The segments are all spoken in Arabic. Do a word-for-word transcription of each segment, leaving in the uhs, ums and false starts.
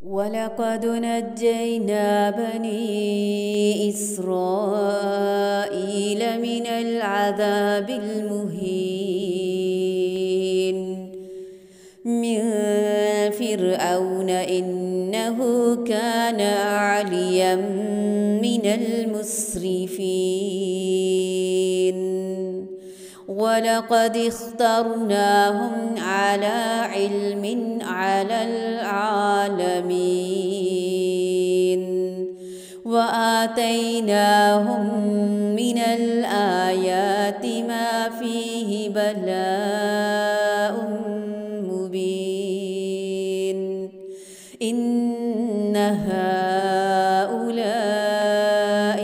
ولقد نجينا بني إسرائيل من العذاب المهين من فرعون إنه كان عاليا من المسرفين ولقد اخترناهم على علم على العالمين وآتيناهم من الآيات ما فيه بلاء مبين إن هؤلاء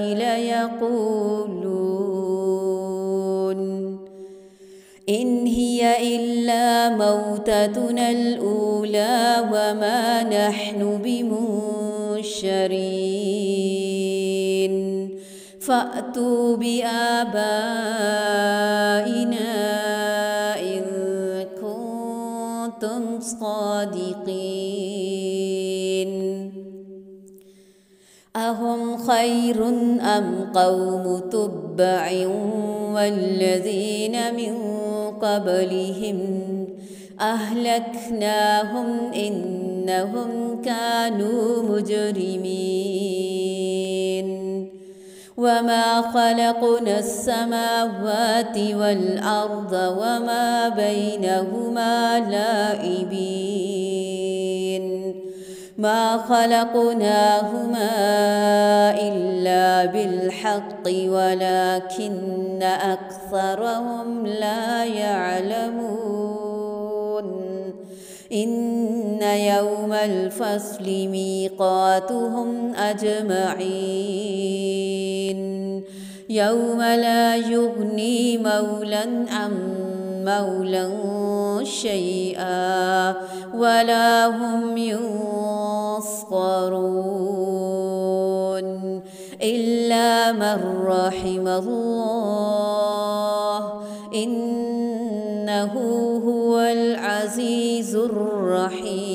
ليقولون إن هي إلا موتتنا الأولى وما نحن بمنشرين فأتوا بآبائنا إن كنتم صادقين أهم خير أم قوم تبع والذين من قبلهم أهلكناهم إنهم كانوا مجرمين وما خلقنا السماوات والأرض وما بينهما لاعبين ما خلقناهما إلا بالحق ولكن أكثرهم لا يعلمون إن يوم الفصل ميقاتهم أجمعين يوم لا يغني مولى عن مولى شيئا ولا هم ينصرون إلا من رحم الله إنه هو العزيز الرحيم.